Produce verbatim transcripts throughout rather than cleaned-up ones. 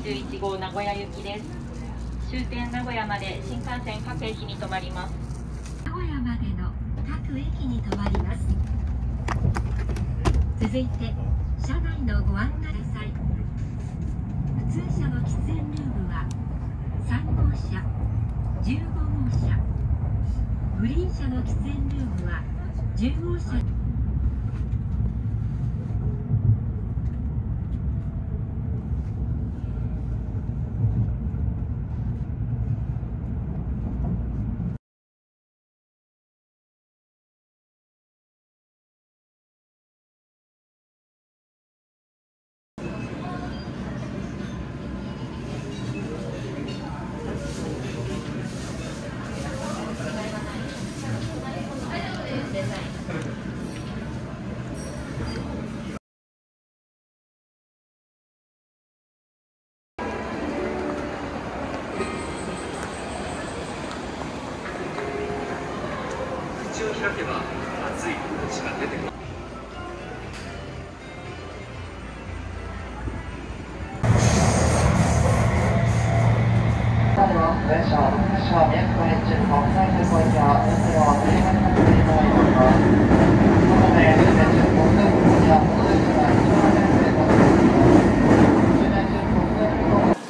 じゅういちごう名古屋行きです。終点名古屋まで新幹線各駅に停まります。 名古屋までの各駅に停まります。続いて車内のご案内ください。普通車の喫煙ルームはさんごうしゃ、じゅうごごうしゃ、グリーン車の喫煙ルームはじゅうごうしゃ。 口を開けば熱い血が出てくる。 電車、福島宮古駅国際空港行きは運転を取りやめさせていただいております。このため、終電中国際空港には戻りが一番早くでございます。終電中国際空港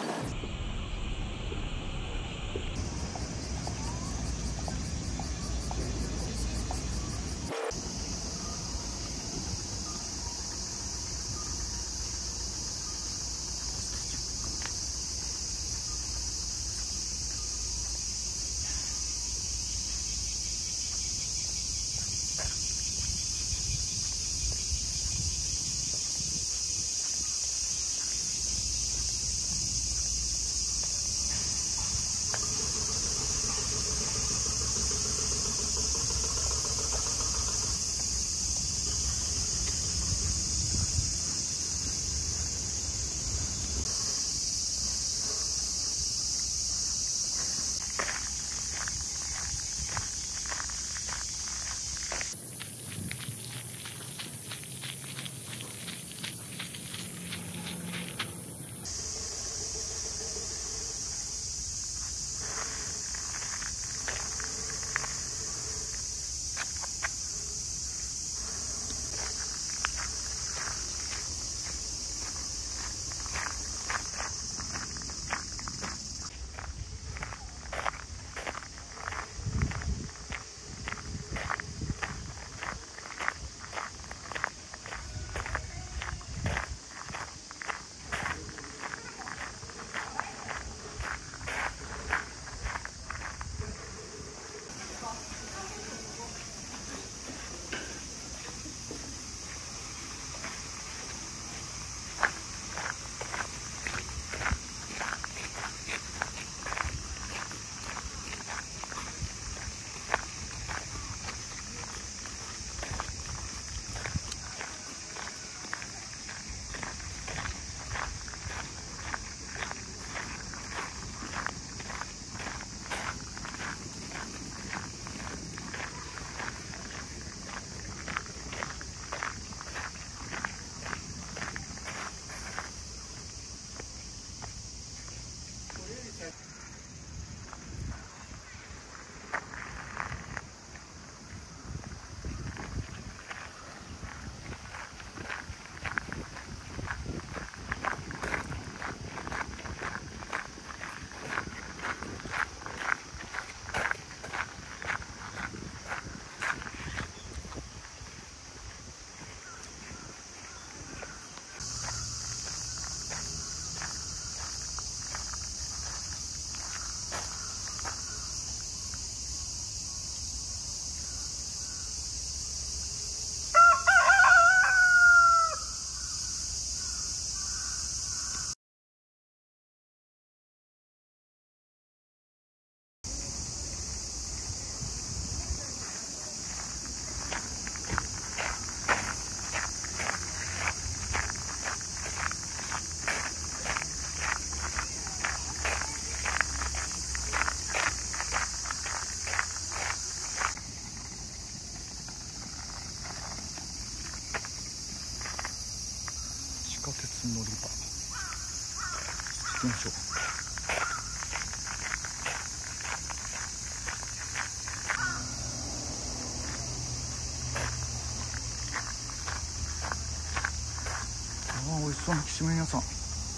そうなきしめん屋さん。へ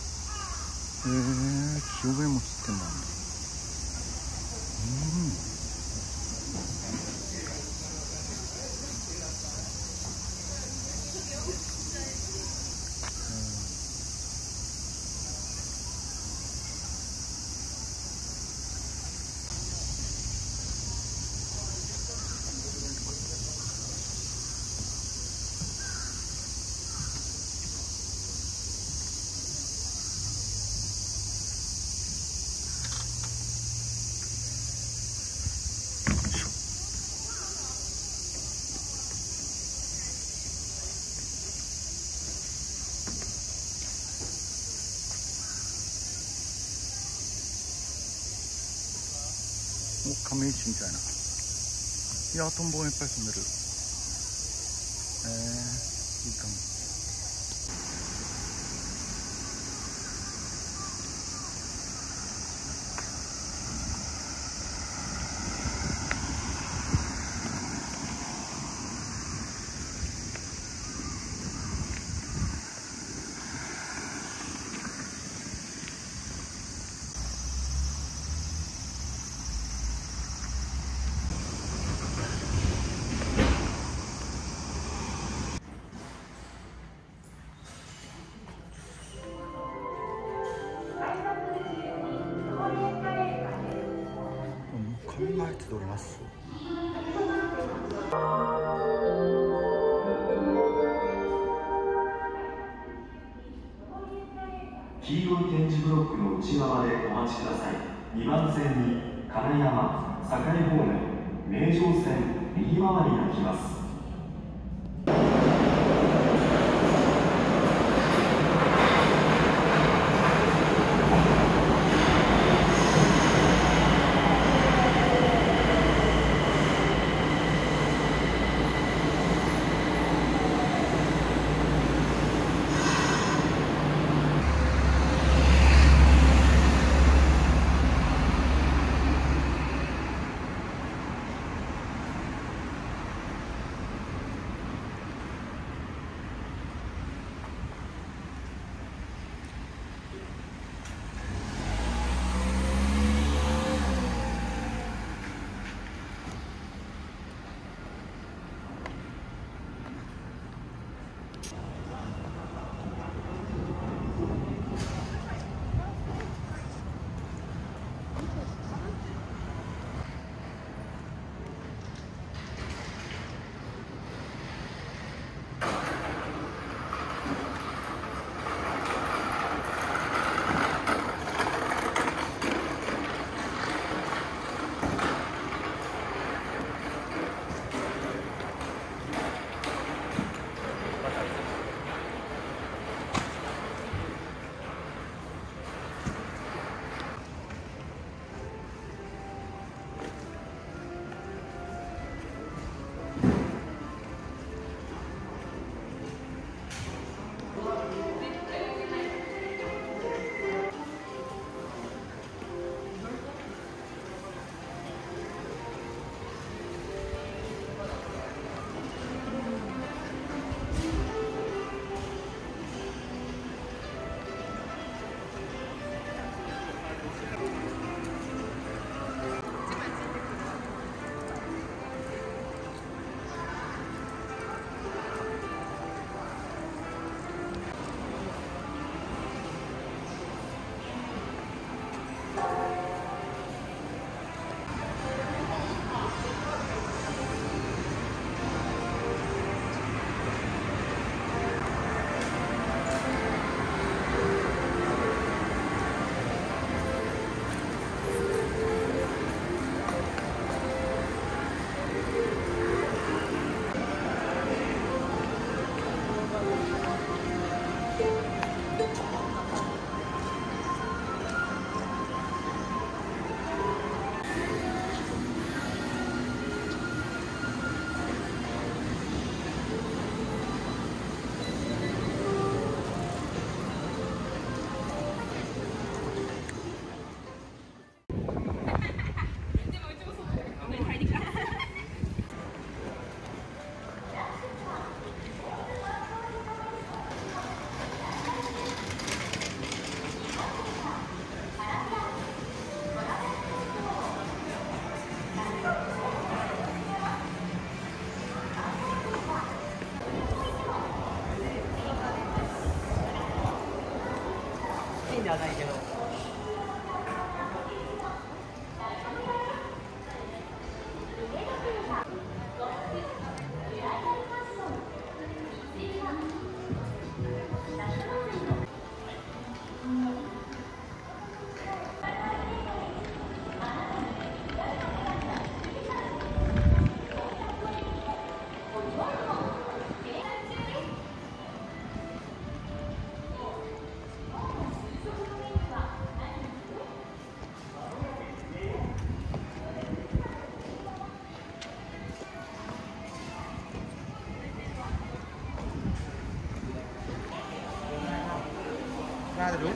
え、清め餅ってんだ。うん。お、亀石みたいな。いや、トンボがいっぱい飛んでる。えー、いいかも。考えております。 黄色い点字ブロックの内側でお待ちください。にばん線に金山、栄方面、名城線右回りが来ます。 ra thì đúng.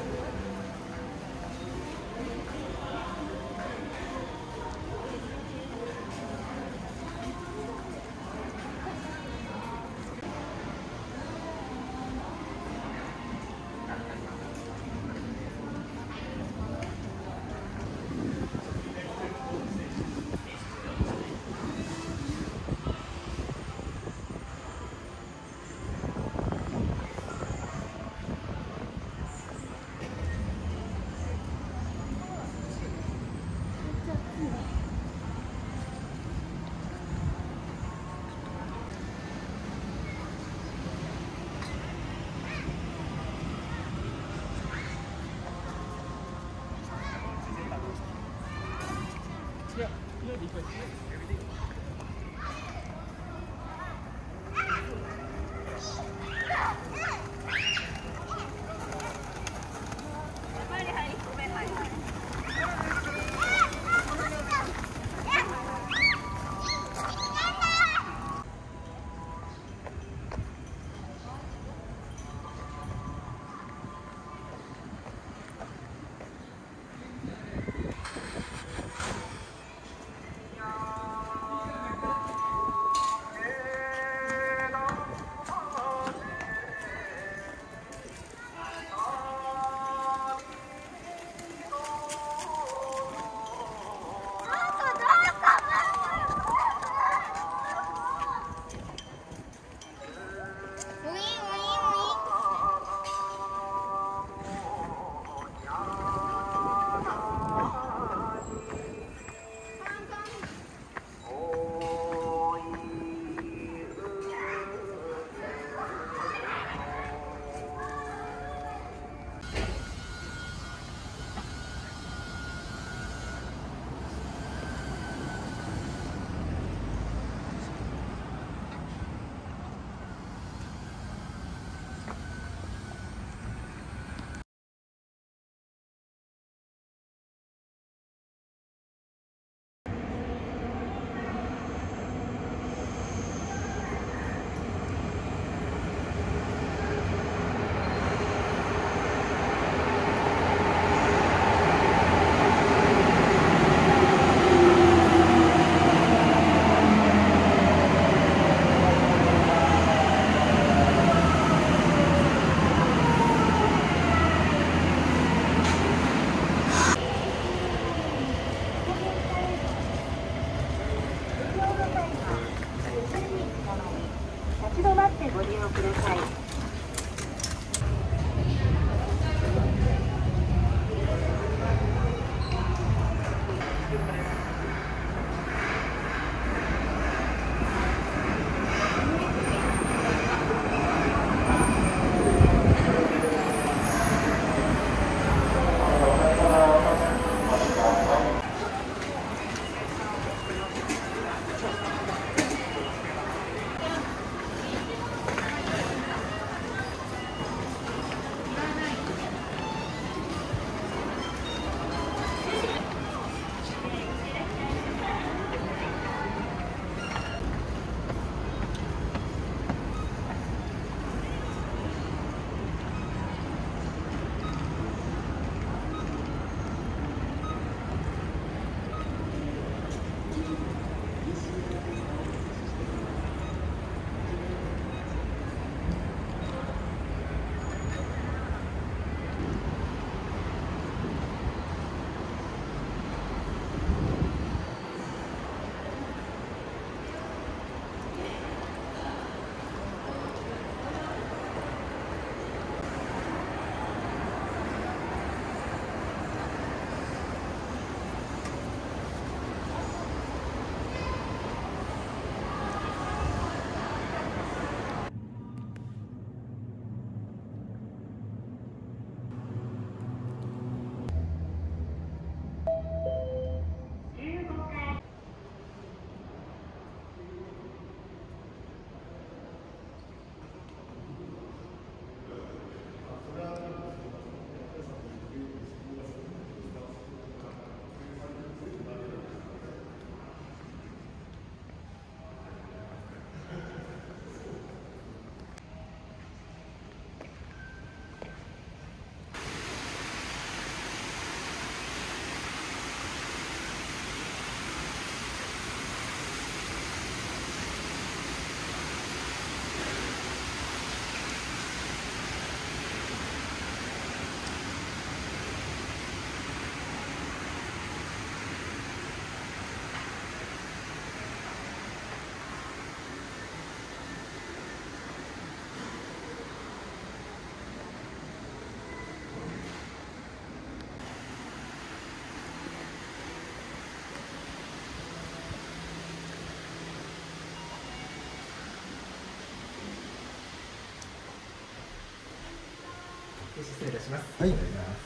失礼いたします。 はい。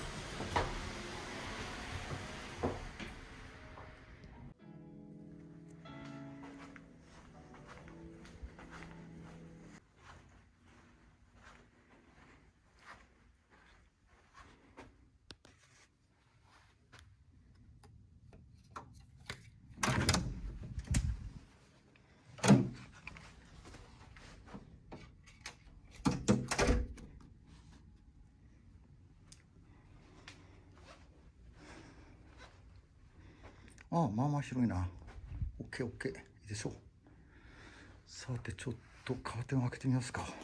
ああ、まあまあ広いな。オッケーオッケー。いいでしょう。さて、ちょっとカーテンを開けてみますか。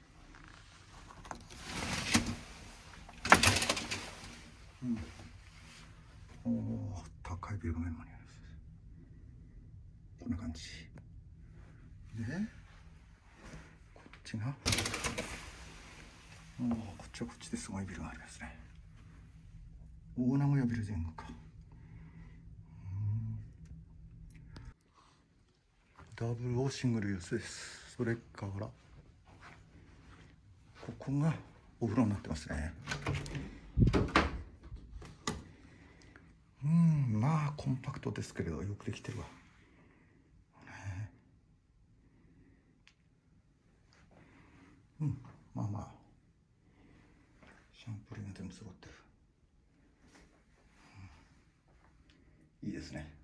うん。おお、高いビルが目の前にあります。こんな感じ。で、こっちが。おお、こっちはこっちですごいビルがありますね。大名古屋ビル前後か。ダブルをシングルユースです。それからここがお風呂になってますね。うん、まあコンパクトですけれどよくできてるわ、ね、うん、まあまあシャンプーが全部揃ってる、うん、いいですね。